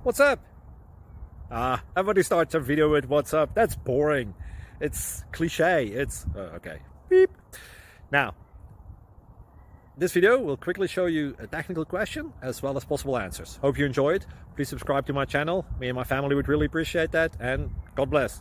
What's up? Everybody starts a video with what's up. That's boring. It's cliche. It's okay. Beep. Now, this video will quickly show you a technical question as well as possible answers. Hope you enjoyed. Please subscribe to my channel. Me and my family would really appreciate that, and God bless.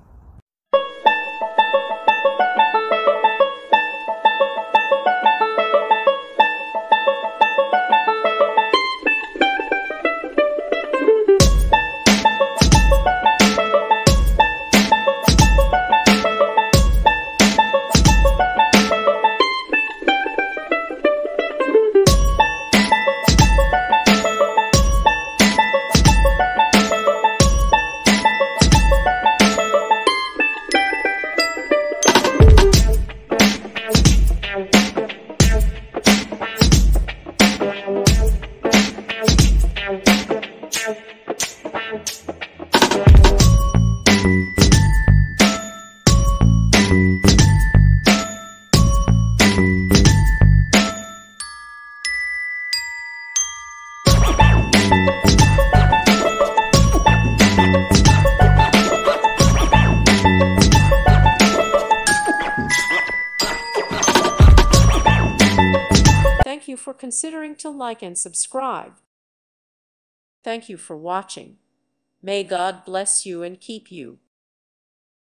Thank you for considering to like and subscribe. Thank you for watching. May God bless you and keep you.